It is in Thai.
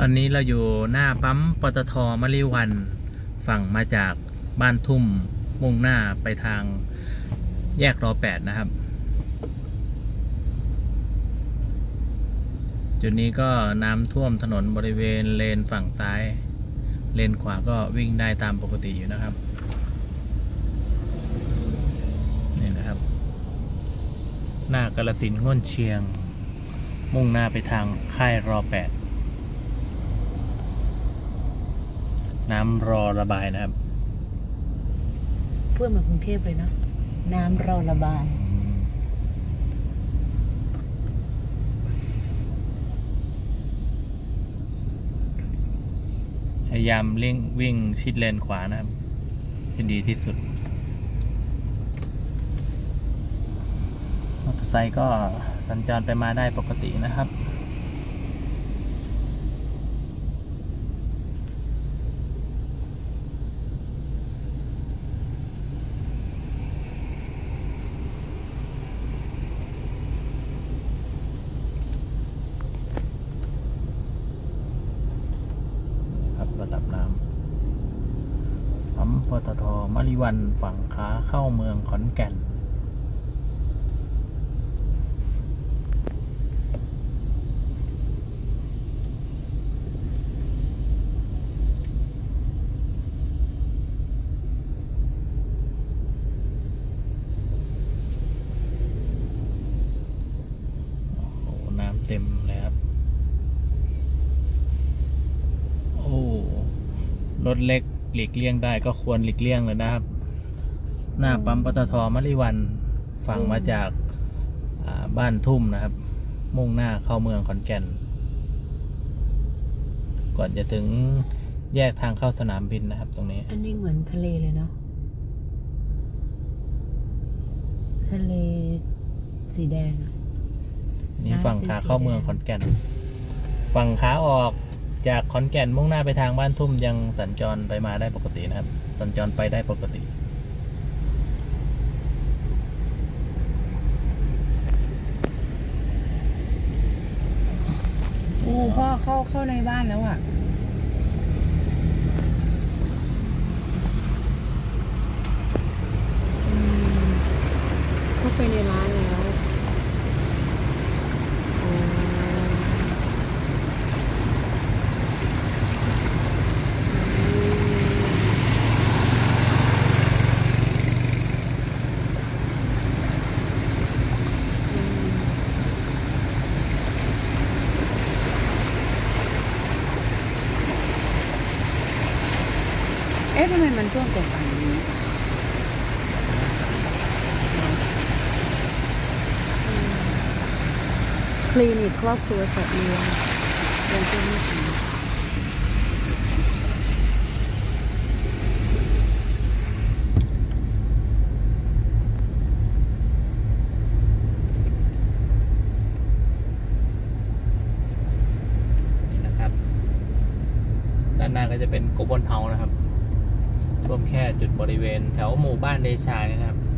อนนี้เราอยู่หน้าปั๊มปตท.มะลิวันฝั่งมาจากบ้านทุ่มมุ่งหน้าไปทางแยกร.8 นะครับจุดนี้ก็น้ำท่วมถนนบริเวณเลนฝั่งซ้ายเลนขวาก็วิ่งได้ตามปกติอยู่นะครับนี่นะครับหน้ากาฬสินธุ์ง่วนเชียงมุ่งหน้าไปทางค่ายร.8 น้ำรอระบายนะครับเพื่อมากรุงเทพเลยเนาะน้ำรอระบายพยายามเร่งวิ่งชิดเลนขวานะครับจะดีที่สุดมอเตอร์ไซค์ก็สัญจรไปมาได้ปกตินะครับระดับน้ำปั๊มปตท.มะลิวันฝั่งขาเข้าเมืองขอนแก่นโอ้โหน้ำเต็มเลยครับรถเล็กหลีกเลี่ยงได้ก็ควรหลีกเลี่ยงเลยนะครับหน้าปั๊มปตท.มะลิวันฝั่งมาจากบ้านทุ่มนะครับมุ่งหน้าเข้าเมืองขอนแก่นก่อนจะถึงแยกทางเข้าสนามบินนะครับตรงนี้อันนี้เหมือนทะเลเลยเนาะทะเลสีแดงนี่ฝั่งขาเข้าเมืองขอนแก่นฝั่งขาออกจากขอนแก่นมุ่งหน้าไปทางบ้านทุ่มยังสัญจรไปมาได้ปกตินะครับสัญจรไปได้ปกติพ่อเข้าในบ้านแล้วอ่ะเข้าไปในร้านแล้วทำไมมันท่วมกว่าฝั่งนี้คลินิกครอบครัวสัตว์เลี้ยงยังเป็นไม่ถึงนี่นะครับด้านหน้าก็จะเป็นโกบอนเฮาส์นะครับท่วมแค่จุดบริเวณแถวหมู่บ้านเดชานะครับ